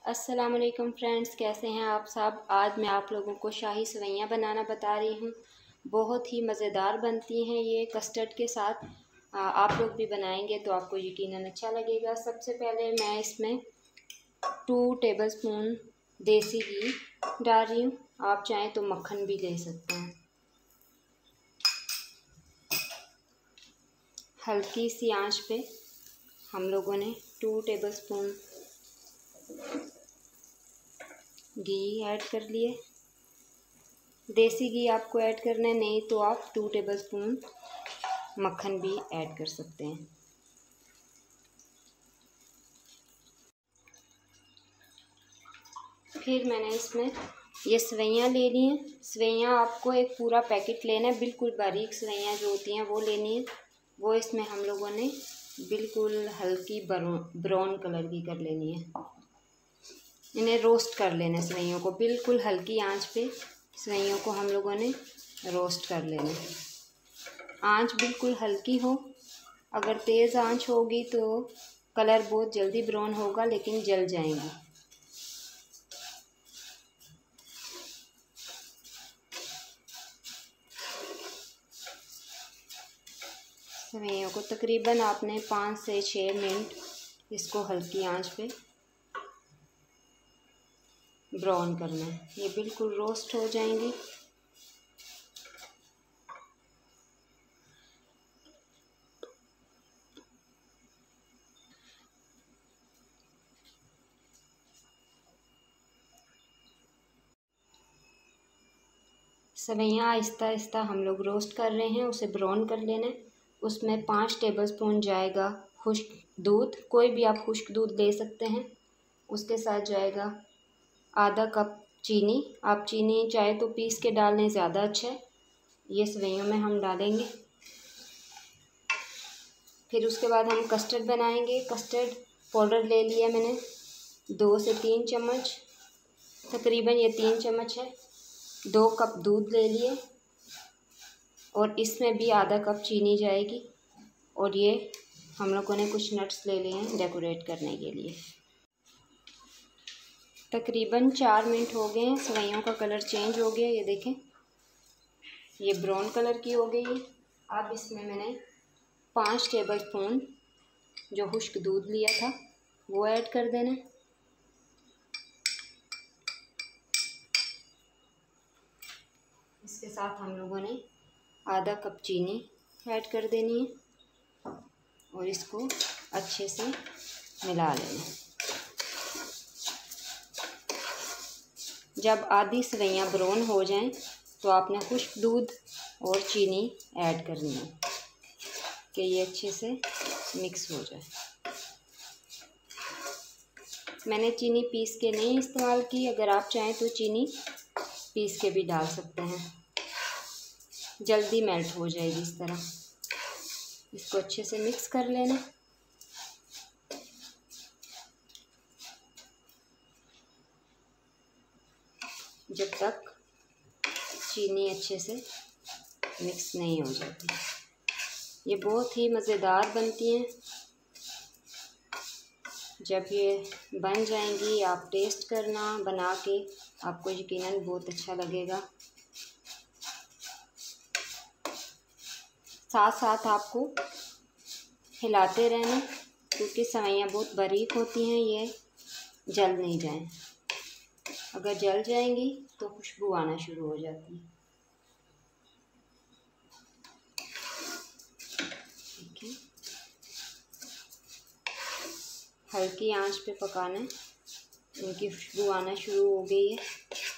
अस्सलाम वालेकुम फ्रेंड्स, कैसे हैं आप सब। आज मैं आप लोगों को शाही सेवइयाँ बनाना बता रही हूँ। बहुत ही मज़ेदार बनती हैं ये कस्टर्ड के साथ। आप लोग भी बनाएंगे तो आपको यकीनन अच्छा लगेगा। सबसे पहले मैं इसमें 2 टेबलस्पून देसी घी डाल रही हूँ। आप चाहें तो मक्खन भी ले सकते हैं। हल्की सी आंच पे हम लोगों ने 2 टेबलस्पून घी ऐड कर लिए। देसी घी आपको ऐड करना है, नहीं तो आप 2 टेबलस्पून मक्खन भी ऐड कर सकते हैं। फिर मैंने इसमें ये सेवइयाँ ले ली हैं। सेवइयाँ आपको एक पूरा पैकेट लेना है, बिल्कुल बारीक सेवइयाँ जो होती हैं वो लेनी है। वो इसमें हम लोगों ने बिल्कुल हल्की ब्राउन कलर की कर लेनी है। इन्हें रोस्ट कर लेना है सेवइयों को, बिल्कुल हल्की आंच पे सेवइयों को हम लोगों ने रोस्ट कर लेना है। आंच बिल्कुल हल्की हो। अगर तेज़ आंच होगी तो कलर बहुत जल्दी ब्राउन होगा लेकिन जल जाएंगी। सेवइयों को तकरीबन आपने 5 से 6 मिनट इसको हल्की आंच पे ब्राउन करना है। ये बिल्कुल रोस्ट हो जाएंगी। सेवइयाँ आहिस्ता आहिस्ता हम लोग रोस्ट कर रहे हैं, उसे ब्राउन कर लेना है। उसमें 5 टेबलस्पून जाएगा खुश्क दूध, कोई भी आप खुश्क दूध ले सकते हैं। उसके साथ जाएगा आधा कप चीनी। आप चीनी चाहे तो पीस के डाल लें, ज़्यादा अच्छा है। ये सेवइयों में हम डालेंगे। फिर उसके बाद हम कस्टर्ड बनाएंगे। कस्टर्ड पाउडर ले लिया मैंने 2 से 3 चम्मच, तकरीबन ये 3 चम्मच है। 2 कप दूध ले लिए और इसमें भी आधा कप चीनी जाएगी। और ये हम लोगों ने कुछ नट्स ले लिए हैं डेकोरेट करने के लिए। तकरीबन 4 मिनट हो गए हैं। सेवइयों का कलर चेंज हो गया, ये देखें, ये ब्राउन कलर की हो गई है। अब इसमें मैंने 5 टेबलस्पून जो खुश्क दूध लिया था वो ऐड कर देना है। इसके साथ हम लोगों ने आधा कप चीनी ऐड कर देनी है और इसको अच्छे से मिला लेना है। जब आधी सेवइयाँ ब्राउन हो जाएं तो आपने खुश्क दूध और चीनी ऐड करनी है कि ये अच्छे से मिक्स हो जाए। मैंने चीनी पीस के नहीं इस्तेमाल की, अगर आप चाहें तो चीनी पीस के भी डाल सकते हैं, जल्दी मेल्ट हो जाएगी इस तरह। इसको अच्छे से मिक्स कर लेना। जब तक चीनी अच्छे से मिक्स नहीं हो जाती। ये बहुत ही मज़ेदार बनती हैं। जब ये बन जाएंगी आप टेस्ट करना बना के, आपको यकीनन बहुत अच्छा लगेगा। साथ साथ आपको हिलाते रहना क्योंकि सेवइयाँ बहुत बारीक होती हैं, ये जल नहीं जाएं। अगर जल जाएंगी तो खुशबू आना शुरू हो जाती है। ठीक है, हल्की आंच पे पकाना है। इनकी खुशबू आना शुरू हो गई है।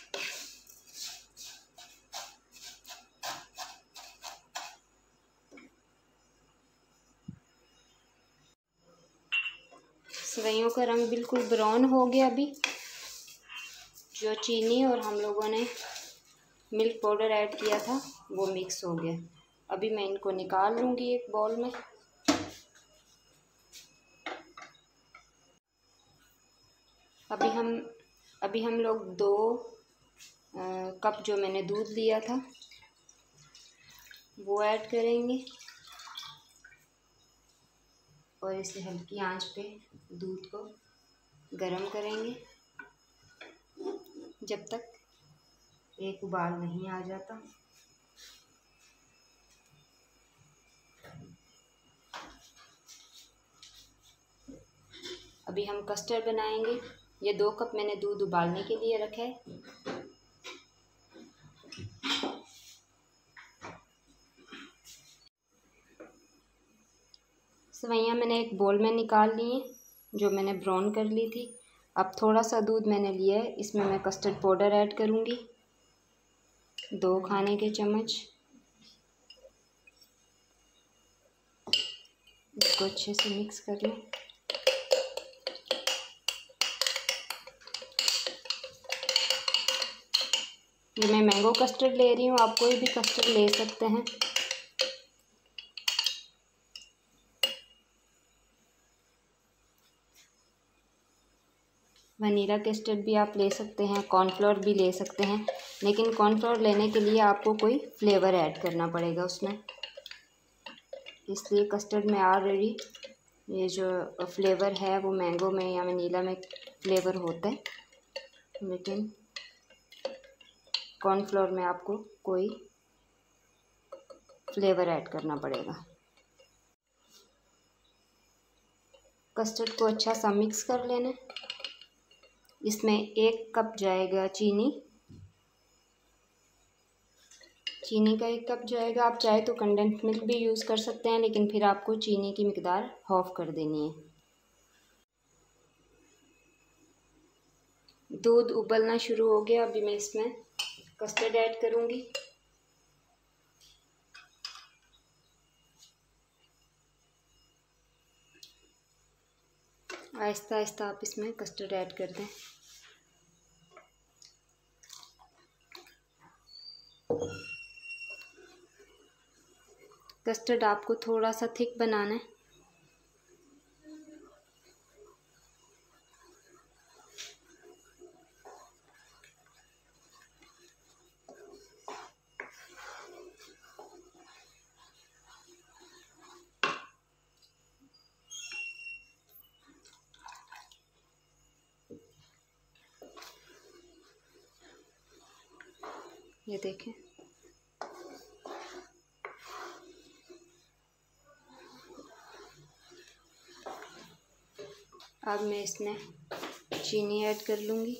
सेवइयों का रंग बिल्कुल ब्राउन हो गया। अभी जो चीनी और हम लोगों ने मिल्क पाउडर ऐड किया था वो मिक्स हो गया। अभी मैं इनको निकाल लूँगी एक बाउल में। अभी हम लोग 2 कप जो मैंने दूध लिया था वो ऐड करेंगे और इसे हल्की आंच पे दूध को गरम करेंगे। जब तक एक उबाल नहीं आ जाता। अभी हम कस्टर्ड बनाएंगे। ये 2 कप मैंने दूध उबालने के लिए रखा है। सेवइयाँ मैंने एक बोल में निकाल ली हैं, जो मैंने ब्राउन कर ली थी। अब थोड़ा सा दूध मैंने लिया है, इसमें मैं कस्टर्ड पाउडर ऐड करूँगी 2 खाने के चम्मच। इसको अच्छे से मिक्स कर लें। ये मैं मैंगो कस्टर्ड ले रही हूँ, आप कोई भी कस्टर्ड ले सकते हैं। वनीला कस्टर्ड भी आप ले सकते हैं, कॉर्नफ्लोर भी ले सकते हैं, लेकिन कॉर्नफ्लोर लेने के लिए आपको कोई फ्लेवर ऐड करना पड़ेगा उसमें। इसलिए कस्टर्ड में ऑलरेडी ये जो फ्लेवर है वो मैंगो में या वनीला में फ्लेवर होता है, लेकिन कॉर्नफ्लोर में आपको कोई फ्लेवर ऐड करना पड़ेगा। कस्टर्ड को अच्छा सा मिक्स कर लेना। इसमें 1 कप जाएगा चीनी का 1 कप जाएगा। आप चाहे तो कंडेंस मिल्क भी यूज़ कर सकते हैं, लेकिन फिर आपको चीनी की मिकदार हाफ कर देनी है। दूध उबलना शुरू हो गया। अभी मैं इसमें कस्टर्ड ऐड करूँगी। आहिस्ता आहिस्ता आप इसमें कस्टर्ड ऐड कर दें। कस्टर्ड आपको थोड़ा सा थिक बनाना है। ये देखें, अब मैं इसमें चीनी ऐड कर लूँगी।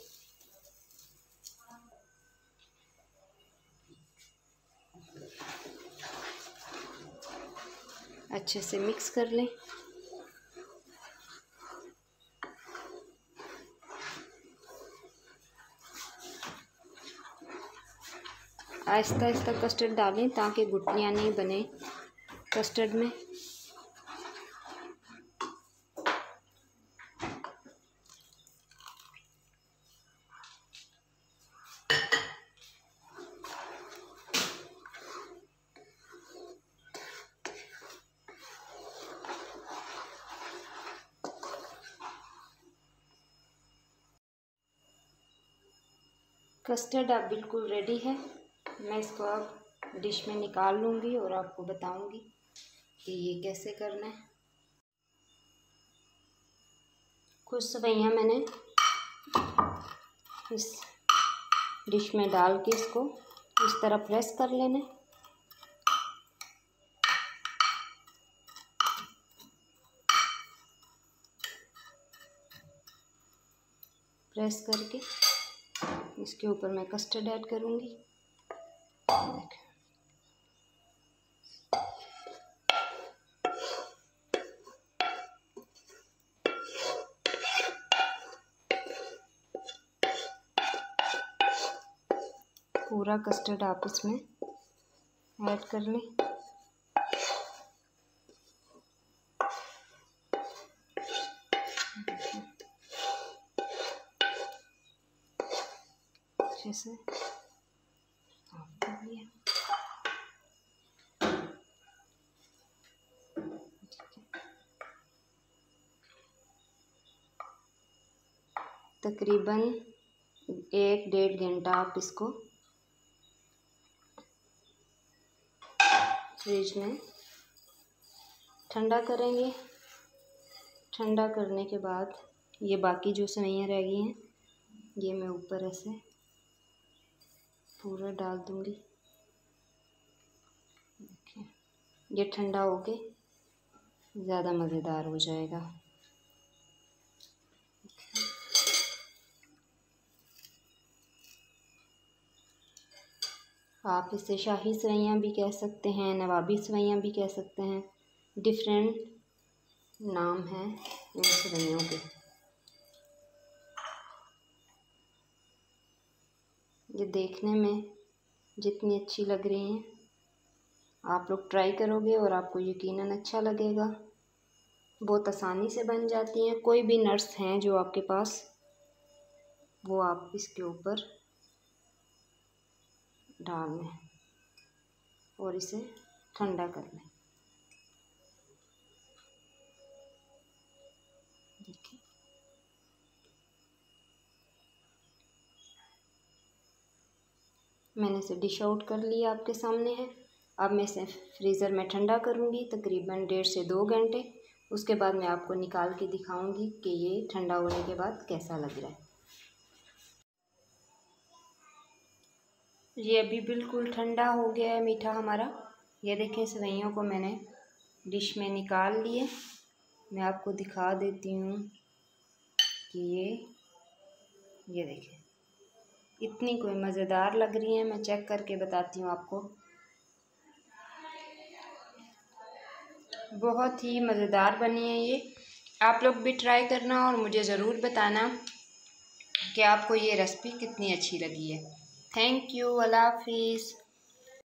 अच्छे से मिक्स कर लें। आहिस्ता आहिस्ता कस्टर्ड डालें ताकि गुठलियाँ नहीं बने कस्टर्ड में। कस्टर्ड अब बिल्कुल रेडी है। मैं इसको अब डिश में निकाल लूँगी और आपको बताऊँगी कि ये कैसे करना है। कुछ सेवइयाँ मैंने इस डिश में डाल के इसको इस तरह प्रेस कर लेना। प्रेस करके इसके ऊपर मैं कस्टर्ड ऐड करूँगी। पूरा कस्टर्ड आप इसमें ऐड कर लें। अच्छे से कर लिया। तकरीबन 1-1.5 घंटा आप इसको फ्रिज में ठंडा करेंगे। ठंडा करने के बाद ये बाकी जो सेवइयाँ रह गई हैं ये मैं ऊपर ऐसे पूरा डाल दूँगी। ये ठंडा होके ज़्यादा मज़ेदार हो जाएगा। आप इसे शाही सेवइयाँ भी कह सकते हैं, नवाबी सेवइयाँ भी कह सकते हैं, डिफरेंट नाम हैं इन सेवइयों के। ये देखने में जितनी अच्छी लग रही हैं, आप लोग ट्राई करोगे और आपको यकीनन अच्छा लगेगा। बहुत आसानी से बन जाती हैं। कोई भी नट्स हैं जो आपके पास, वो आप इसके ऊपर डाल लें और इसे ठंडा कर लें। देखिए, मैंने इसे डिश आउट कर लिया, आपके सामने है। अब मैं इसे फ्रीज़र में ठंडा करूँगी तकरीबन 1.5 से 2 घंटे। उसके बाद मैं आपको निकाल के दिखाऊंगी कि ये ठंडा होने के बाद कैसा लग रहा है। ये अभी बिल्कुल ठंडा हो गया है मीठा हमारा। ये देखें, सेवइयों को मैंने डिश में निकाल लिए। मैं आपको दिखा देती हूँ कि ये देखें, इतनी कोई मज़ेदार लग रही है। मैं चेक करके बताती हूँ आपको। बहुत ही मज़ेदार बनी है ये। आप लोग भी ट्राई करना और मुझे ज़रूर बताना कि आपको ये रेसिपी कितनी अच्छी लगी है। Thank you. अल्लाह हाफिज़।